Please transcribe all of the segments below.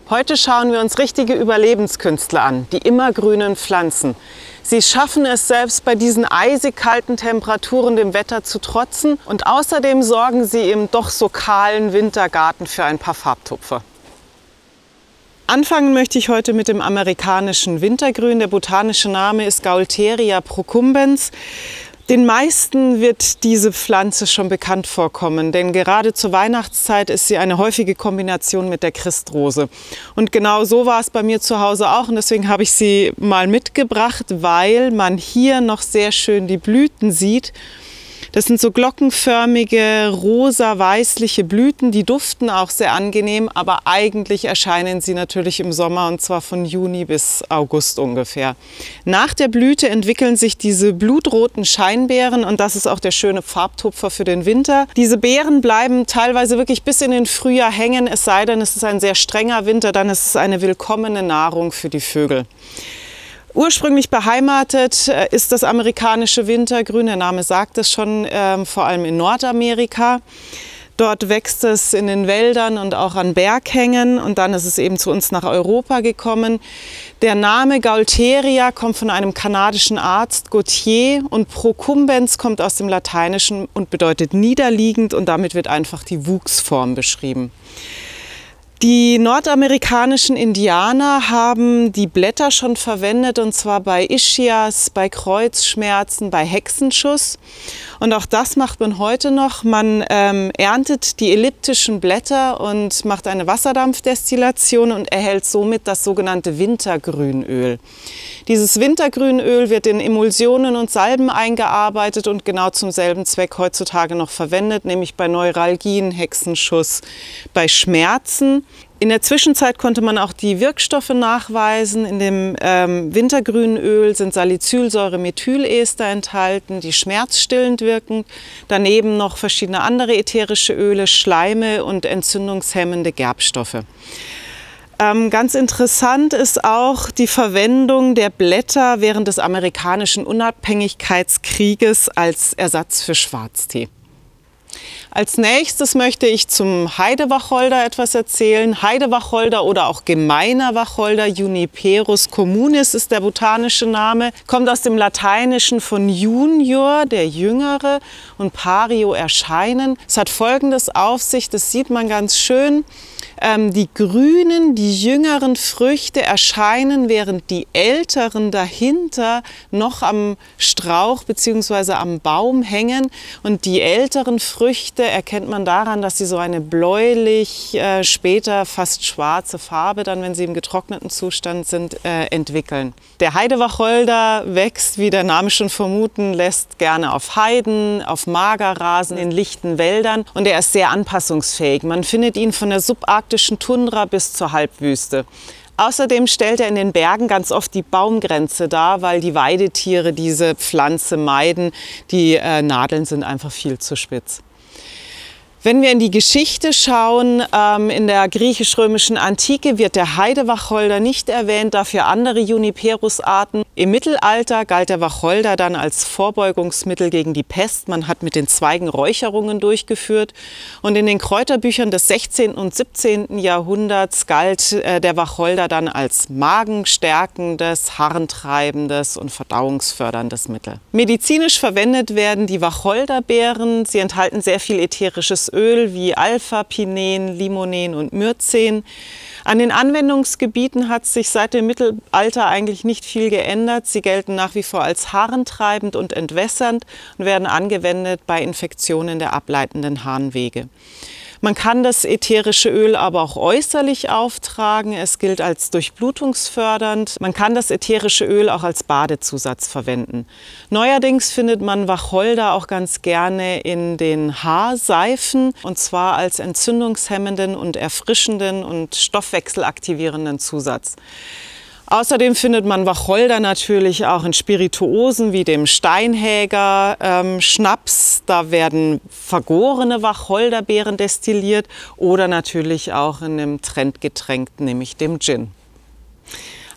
Heute schauen wir uns richtige Überlebenskünstler an, die immergrünen Pflanzen. Sie schaffen es selbst bei diesen eisig kalten Temperaturen dem Wetter zu trotzen und außerdem sorgen sie im doch so kahlen Wintergarten für ein paar Farbtupfer. Anfangen möchte ich heute mit dem amerikanischen Wintergrün. Der botanische Name ist Gaultheria procumbens. Den meisten wird diese Pflanze schon bekannt vorkommen, denn gerade zur Weihnachtszeit ist sie eine häufige Kombination mit der Christrose. Und genau so war es bei mir zu Hause auch und deswegen habe ich sie mal mitgebracht, weil man hier noch sehr schön die Blüten sieht. Das sind so glockenförmige, rosa-weißliche Blüten, die duften auch sehr angenehm, aber eigentlich erscheinen sie natürlich im Sommer und zwar von Juni bis August ungefähr. Nach der Blüte entwickeln sich diese blutroten Scheinbeeren und das ist auch der schöne Farbtupfer für den Winter. Diese Beeren bleiben teilweise wirklich bis in den Frühjahr hängen, es sei denn, es ist ein sehr strenger Winter, dann ist es eine willkommene Nahrung für die Vögel. Ursprünglich beheimatet ist das amerikanische Wintergrün, der Name sagt es schon, vor allem in Nordamerika. Dort wächst es in den Wäldern und auch an Berghängen und dann ist es eben zu uns nach Europa gekommen. Der Name Gaultheria kommt von einem kanadischen Arzt, Gautier, und procumbens kommt aus dem Lateinischen und bedeutet niederliegend und damit wird einfach die Wuchsform beschrieben. Die nordamerikanischen Indianer haben die Blätter schon verwendet und zwar bei Ischias, bei Kreuzschmerzen, bei Hexenschuss. Und auch das macht man heute noch. Man erntet die elliptischen Blätter und macht eine Wasserdampfdestillation und erhält somit das sogenannte Wintergrünöl. Dieses Wintergrünöl wird in Emulsionen und Salben eingearbeitet und genau zum selben Zweck heutzutage noch verwendet, nämlich bei Neuralgien, Hexenschuss, bei Schmerzen. In der Zwischenzeit konnte man auch die Wirkstoffe nachweisen. In dem Wintergrünöl sind Salicylsäure-Methylester enthalten, die schmerzstillend wirken. Daneben noch verschiedene andere ätherische Öle, Schleime und entzündungshemmende Gerbstoffe. Ganz interessant ist auch die Verwendung der Blätter während des amerikanischen Unabhängigkeitskrieges als Ersatz für Schwarztee. Als nächstes möchte ich zum Heidewacholder etwas erzählen. Heidewacholder oder auch gemeiner Wacholder, Juniperus communis ist der botanische Name, kommt aus dem Lateinischen von junior, der Jüngere, und pario, erscheinen. Es hat Folgendes auf sich, das sieht man ganz schön. Die grünen, die jüngeren Früchte erscheinen, während die älteren dahinter noch am Strauch bzw. am Baum hängen. Und die älteren Früchte erkennt man daran, dass sie so eine bläulich, später fast schwarze Farbe, dann wenn sie im getrockneten Zustand sind, entwickeln. Der Heidewacholder wächst, wie der Name schon vermuten lässt, gerne auf Heiden, auf Magerrasen, in lichten Wäldern und er ist sehr anpassungsfähig. Man findet ihn von der subarktischen Tundra bis zur Halbwüste. Außerdem stellt er in den Bergen ganz oft die Baumgrenze dar, weil die Weidetiere diese Pflanze meiden. Die Nadeln sind einfach viel zu spitz. Wenn wir in die Geschichte schauen, in der griechisch-römischen Antike wird der Heidewacholder nicht erwähnt, dafür andere Juniperus-Arten. Im Mittelalter galt der Wacholder dann als Vorbeugungsmittel gegen die Pest. Man hat mit den Zweigen Räucherungen durchgeführt. Und in den Kräuterbüchern des 16. und 17. Jahrhunderts galt der Wacholder dann als magenstärkendes, harntreibendes und verdauungsförderndes Mittel. Medizinisch verwendet werden die Wacholderbeeren. Sie enthalten sehr viel ätherisches Öl wie Alpha-Pinen, Limonen und Myrcen. An den Anwendungsgebieten hat sich seit dem Mittelalter eigentlich nicht viel geändert. Sie gelten nach wie vor als harntreibend und entwässernd und werden angewendet bei Infektionen der ableitenden Harnwege. Man kann das ätherische Öl aber auch äußerlich auftragen. Es gilt als durchblutungsfördernd. Man kann das ätherische Öl auch als Badezusatz verwenden. Neuerdings findet man Wacholder auch ganz gerne in den Haarseifen und zwar als entzündungshemmenden und erfrischenden und stoffwechselaktivierenden Zusatz. Außerdem findet man Wacholder natürlich auch in Spirituosen wie dem Steinhäger Schnaps. Da werden vergorene Wacholderbeeren destilliert oder natürlich auch in einem Trendgetränk, nämlich dem Gin.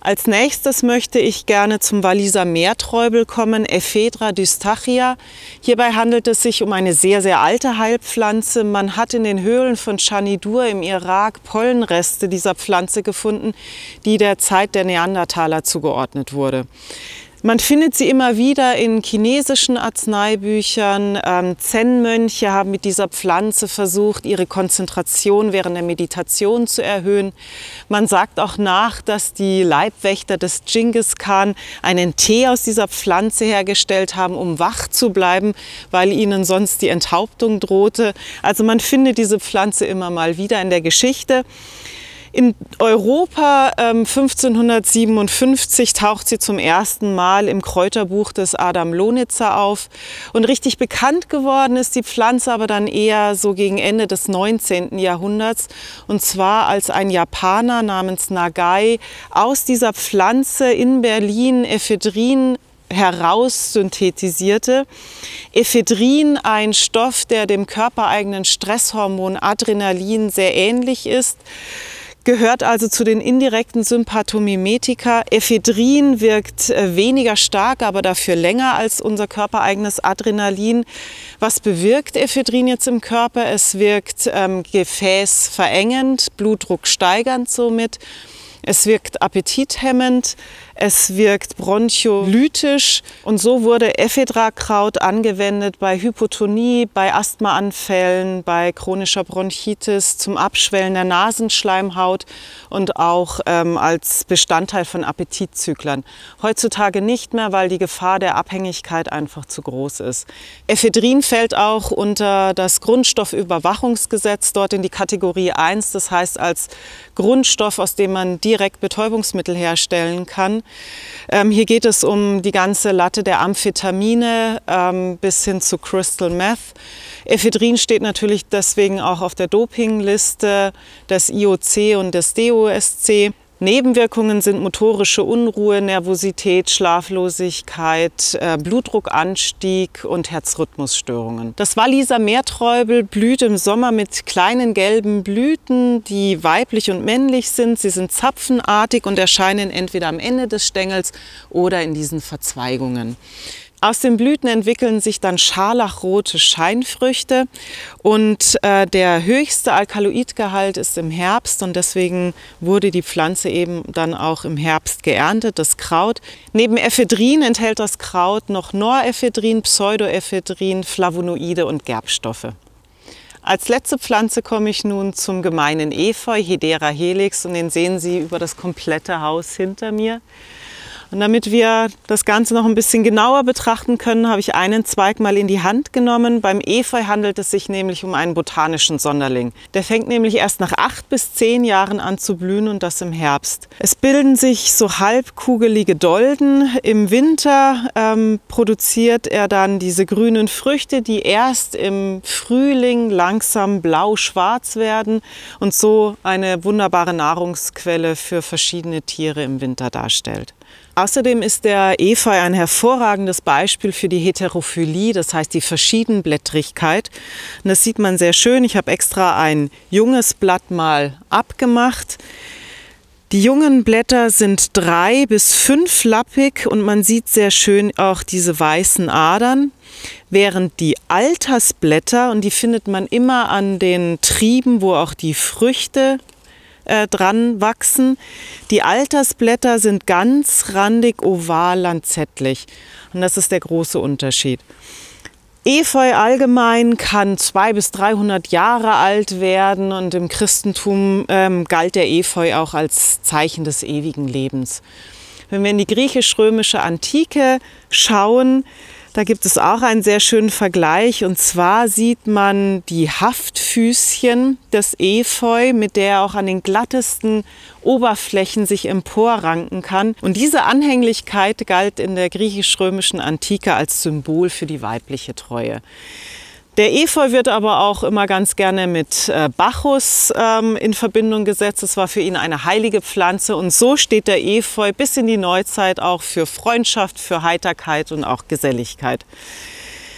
Als nächstes möchte ich gerne zum Walliser Meerträubel kommen, Ephedra dystachya. Hierbei handelt es sich um eine sehr, sehr alte Heilpflanze. Man hat in den Höhlen von Chanidur im Irak Pollenreste dieser Pflanze gefunden, die der Zeit der Neandertaler zugeordnet wurde. Man findet sie immer wieder in chinesischen Arzneibüchern. Zen-Mönche haben mit dieser Pflanze versucht, ihre Konzentration während der Meditation zu erhöhen. Man sagt auch nach, dass die Leibwächter des Genghis Khan einen Tee aus dieser Pflanze hergestellt haben, um wach zu bleiben, weil ihnen sonst die Enthauptung drohte. Also man findet diese Pflanze immer mal wieder in der Geschichte. In Europa 1557 taucht sie zum ersten Mal im Kräuterbuch des Adam Lonitzer auf. Und richtig bekannt geworden ist die Pflanze aber dann eher so gegen Ende des 19. Jahrhunderts. Und zwar als ein Japaner namens Nagai aus dieser Pflanze in Berlin Ephedrin heraus synthetisierte. Ephedrin, ein Stoff, der dem körpereigenen Stresshormon Adrenalin sehr ähnlich ist, gehört also zu den indirekten Sympathomimetika. Ephedrin wirkt weniger stark, aber dafür länger als unser körpereigenes Adrenalin. Was bewirkt Ephedrin jetzt im Körper? Es wirkt gefäßverengend, Blutdruck steigernd somit. Es wirkt appetithemmend, es wirkt broncholytisch und so wurde Ephedra-Kraut angewendet bei Hypotonie, bei Asthmaanfällen, bei chronischer Bronchitis, zum Abschwellen der Nasenschleimhaut und auch als Bestandteil von Appetitzyklern. Heutzutage nicht mehr, weil die Gefahr der Abhängigkeit einfach zu groß ist. Ephedrin fällt auch unter das Grundstoffüberwachungsgesetz, dort in die Kategorie 1, das heißt als Grundstoff, aus dem man direkt Betäubungsmittel herstellen kann. Hier geht es um die ganze Latte der Amphetamine bis hin zu Crystal Meth. Ephedrin steht natürlich deswegen auch auf der Dopingliste des IOC und des DOSC. Nebenwirkungen sind motorische Unruhe, Nervosität, Schlaflosigkeit, Blutdruckanstieg und Herzrhythmusstörungen. Das Walliser Meerträubel blüht im Sommer mit kleinen gelben Blüten, die weiblich und männlich sind. Sie sind zapfenartig und erscheinen entweder am Ende des Stängels oder in diesen Verzweigungen. Aus den Blüten entwickeln sich dann scharlachrote Scheinfrüchte und der höchste Alkaloidgehalt ist im Herbst und deswegen wurde die Pflanze eben dann auch im Herbst geerntet, das Kraut. Neben Ephedrin enthält das Kraut noch Norephedrin, Pseudoephedrin, Flavonoide und Gerbstoffe. Als letzte Pflanze komme ich nun zum gemeinen Efeu, Hedera helix, und den sehen Sie über das komplette Haus hinter mir. Und damit wir das Ganze noch ein bisschen genauer betrachten können, habe ich einen Zweig mal in die Hand genommen. Beim Efeu handelt es sich nämlich um einen botanischen Sonderling. Der fängt nämlich erst nach 8 bis 10 Jahren an zu blühen und das im Herbst. Es bilden sich so halbkugelige Dolden. Im Winter produziert er dann diese grünen Früchte, die erst im Frühling langsam blau-schwarz werden und so eine wunderbare Nahrungsquelle für verschiedene Tiere im Winter darstellt. Außerdem ist der Efeu ein hervorragendes Beispiel für die Heterophylie, das heißt die Verschiedenblättrigkeit. Und das sieht man sehr schön. Ich habe extra ein junges Blatt mal abgemacht. Die jungen Blätter sind 3 bis 5 lappig und man sieht sehr schön auch diese weißen Adern. Während die Altersblätter, und die findet man immer an den Trieben, wo auch die Früchte dran wachsen. Die Altersblätter sind ganzrandig, oval, lanzettlich. Und das ist der große Unterschied. Efeu allgemein kann 200 bis 300 Jahre alt werden und im Christentum galt der Efeu auch als Zeichen des ewigen Lebens. Wenn wir in die griechisch-römische Antike schauen, da gibt es auch einen sehr schönen Vergleich, und zwar sieht man die Haftfüßchen des Efeu, mit der er auch an den glattesten Oberflächen sich emporranken kann. Und diese Anhänglichkeit galt in der griechisch-römischen Antike als Symbol für die weibliche Treue. Der Efeu wird aber auch immer ganz gerne mit Bacchus in Verbindung gesetzt. Es war für ihn eine heilige Pflanze und so steht der Efeu bis in die Neuzeit auch für Freundschaft, für Heiterkeit und auch Geselligkeit.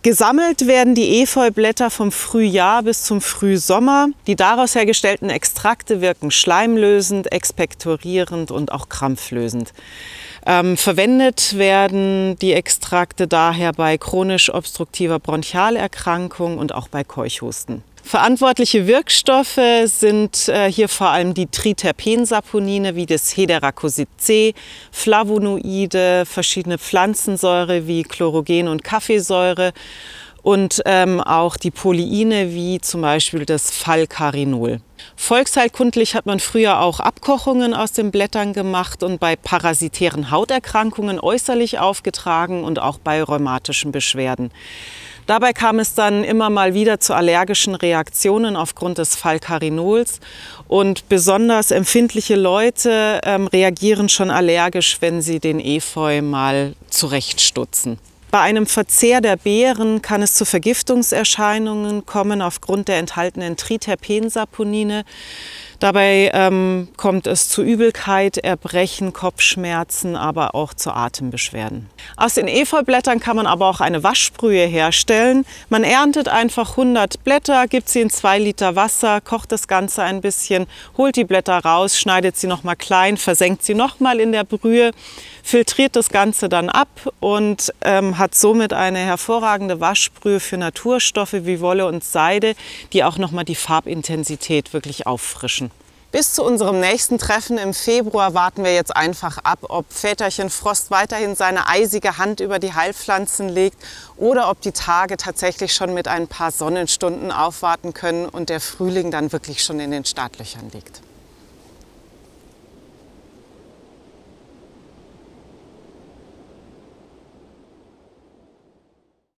Gesammelt werden die Efeublätter vom Frühjahr bis zum Frühsommer. Die daraus hergestellten Extrakte wirken schleimlösend, expektorierend und auch krampflösend. Verwendet werden die Extrakte daher bei chronisch obstruktiver Bronchialerkrankung und auch bei Keuchhusten. Verantwortliche Wirkstoffe sind hier vor allem die Triterpensaponine wie das Hederacosid C, Flavonoide, verschiedene Pflanzensäure wie Chlorogen und Kaffeesäure und auch die Polyine wie zum Beispiel das Falcarinol. Volksheilkundlich hat man früher auch Abkochungen aus den Blättern gemacht und bei parasitären Hauterkrankungen äußerlich aufgetragen und auch bei rheumatischen Beschwerden. Dabei kam es dann immer mal wieder zu allergischen Reaktionen aufgrund des Falcarinols und besonders empfindliche Leute reagieren schon allergisch, wenn sie den Efeu mal zurechtstutzen. Bei einem Verzehr der Beeren kann es zu Vergiftungserscheinungen kommen aufgrund der enthaltenen Triterpensaponine. Dabei kommt es zu Übelkeit, Erbrechen, Kopfschmerzen, aber auch zu Atembeschwerden. Aus den Efeublättern kann man aber auch eine Waschbrühe herstellen. Man erntet einfach 100 Blätter, gibt sie in 2 Liter Wasser, kocht das Ganze ein bisschen, holt die Blätter raus, schneidet sie nochmal klein, versenkt sie nochmal in der Brühe, filtriert das Ganze dann ab und hat somit eine hervorragende Waschbrühe für Naturstoffe wie Wolle und Seide, die auch nochmal die Farbintensität wirklich auffrischen. Bis zu unserem nächsten Treffen im Februar warten wir jetzt einfach ab, ob Väterchen Frost weiterhin seine eisige Hand über die Heilpflanzen legt oder ob die Tage tatsächlich schon mit ein paar Sonnenstunden aufwarten können und der Frühling dann wirklich schon in den Startlöchern liegt.